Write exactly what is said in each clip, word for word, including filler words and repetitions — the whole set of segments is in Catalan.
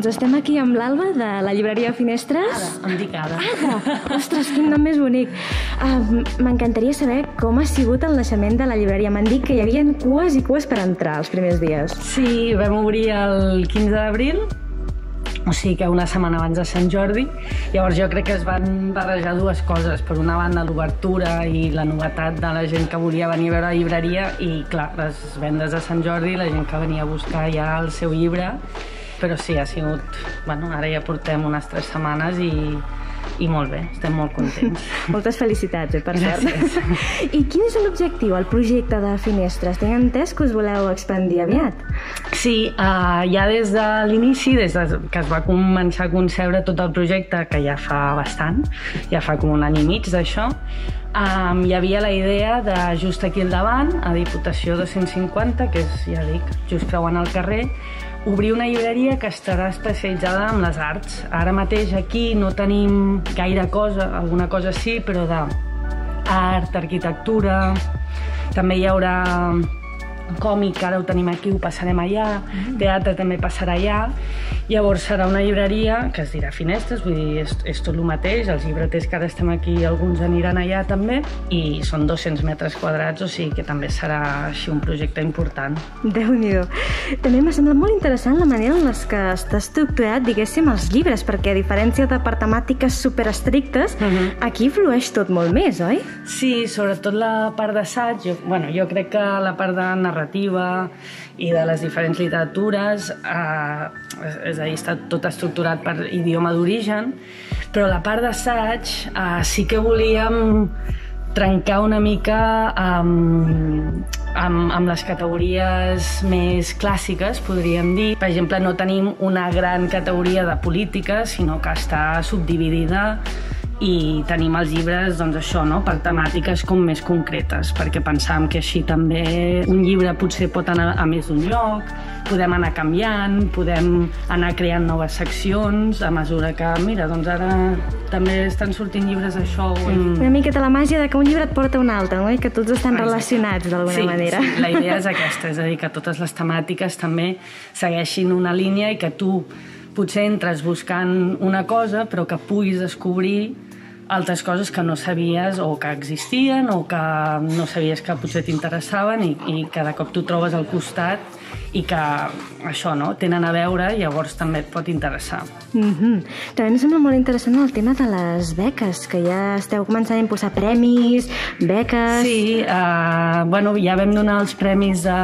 estem aquí amb l'Alba de la llibreria Finestres. Ada, em dic Ada. Ada! Ostres, quin nom més bonic. Uh, M'encantaria saber com ha sigut el naixement de la llibreria. M'han dit que hi havia cues i cues per entrar els primers dies. Sí, vam obrir el quinze d'abril, o sigui que una setmana abans de Sant Jordi. Llavors jo crec que es van barrejar dues coses. Per una banda, l'obertura i la novetat de la gent que volia venir a veure la llibreria i, clar, les vendes de Sant Jordi, la gent que venia a buscar ja el seu llibre. Però sí, ha sigut... Bueno, ara ja portem unes tres setmanes i, i molt bé, estem molt contents. Moltes felicitats, eh, per cert. I quin és l'objectiu, el projecte de Finestres? Tinc entès que us voleu expandir aviat. Sí, uh, ja des de l'inici, des de que es va començar a concebre tot el projecte, que ja fa bastant, ja fa com un any i mig d'això, um, hi havia la idea de just aquí al davant, a Diputació dos cents cinquanta, que és, ja dic, just creuant el carrer, obrir una llibreria que estarà especialitzada en les arts. Ara mateix aquí no tenim gaire cosa, alguna cosa sí, però d'art, arquitectura, també hi haurà còmic, ara ho tenim aquí, ho passarem allà, teatre també passarà allà. Llavors serà una llibreria que es dirà Finestres, vull dir, és, és tot el mateix, els llibreters que ara estem aquí, alguns aniran allà també, i són dos-cents metres quadrats, o sigui que també serà així un projecte important. Déu-n'hi-do. També m'ha semblat molt interessant la manera en les que està estructurat, diguéssim, els llibres, perquè a diferència de per temàtiques superestrictes, uh-huh. aquí flueix tot molt més, oi? Sí, sobretot la part d'assaig, jo, bueno, jo crec que la part de narrativa i de les diferents literatures, eh, és a dir, està tot estructurat per idioma d'origen, però la part d'assaig eh, sí que volíem trencar una mica amb, amb, amb les categories més clàssiques, podríem dir. Per exemple, no tenim una gran categoria de política, sinó que està subdividida i tenim els llibres, doncs això, no?, per temàtiques com més concretes, perquè pensàvem que així també un llibre potser pot anar a més d'un lloc, podem anar canviant, podem anar creant noves seccions a mesura que, mira, doncs ara també estan sortint llibres d'això. Mm. Una miqueta la màgia de que un llibre et porta a un altre, no?, i que tots estan relacionats d'alguna sí, manera. Sí, la idea és aquesta, és a dir, que totes les temàtiques també segueixin una línia i que tu potser entres buscant una cosa, però que puguis descobrir altres coses que no sabies o que existien o que no sabies que potser t'interessaven i, i que de cop tu trobes al costat i que això, no?, tenen a veure i llavors també et pot interessar. Mm-hmm. També em sembla molt interessant el tema de les beques, que ja esteu començant a impulsar premis, beques... Sí, uh, bueno, ja vam donar els premis de,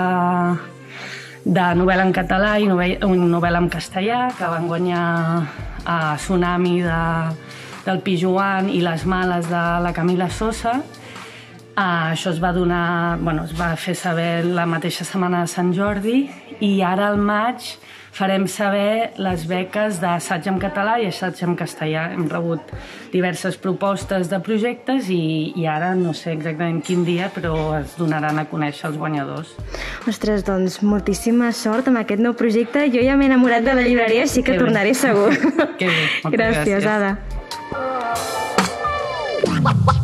de novel·la en català i novel·la en castellà, que van guanyar uh, Tsunami de... del Pijuan i Les males de la Camila Sosa. Uh, això es va donar, bueno, es va fer saber la mateixa setmana de Sant Jordi i ara al maig farem saber les beques d'assaig en català i assaig en castellà. Hem rebut diverses propostes de projectes i, i ara no sé exactament quin dia, però es donaran a conèixer els guanyadors. Ostres, doncs moltíssima sort amb aquest nou projecte. Jo ja m'he enamorat de la llibreria, així que, que tornaré segur. Que bé, moltes gràcies. Gràcies, Ada.